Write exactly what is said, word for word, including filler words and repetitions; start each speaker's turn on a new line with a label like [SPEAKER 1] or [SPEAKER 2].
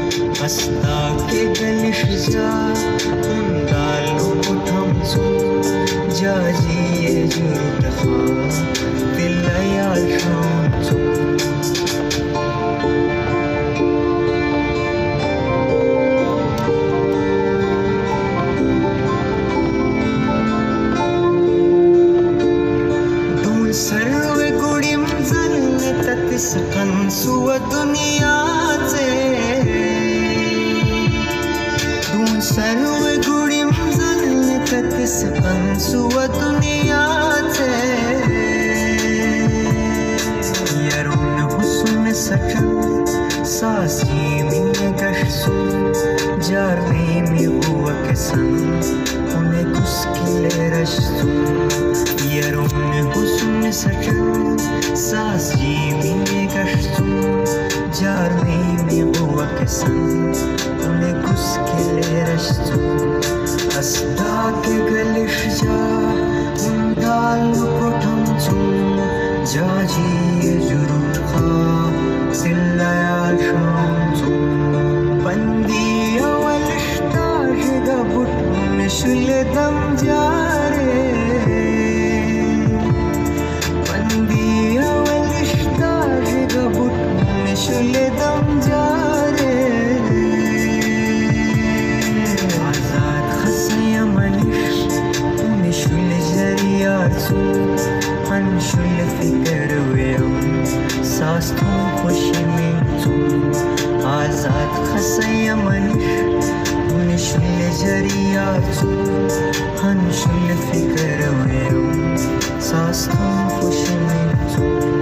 [SPEAKER 1] hasta ke gelish ja undalo utamsu jajiye jurut kha dillayal shamsu सर्व गुड़िम जलने तक सकन सुव दुनिया से दूं सर्व गुड़िम जलने तक सकन सुव दुनिया से यरुन हुस्न सचन सासी में गश्सु जारने में हुआ किसन उन्हें कुस्किले रश्तु यरुन हुस्न सचन सासी में गश्सु जारने में हुआ किसन उन्हें कुस्किले रश्तु हस्ता के गलिश जा उन्दाल कोठंसु जाजी जुरुट खा सिल्लायाल शांसु बंदी अवलिश्ता जिगा बुट्न शुले दम जारे बंदी अवलिश्ता जिगा बुट्न शुले दम जारे आजाद खसया मनिश उन्हें शुले जरियासु अनशुल फिकर वेम सास्तों खुशी में तुम आजाद खसया मनिश उनशुल जरिया तुम अनशुल फिकर वेम सास्तों खुशी में तुम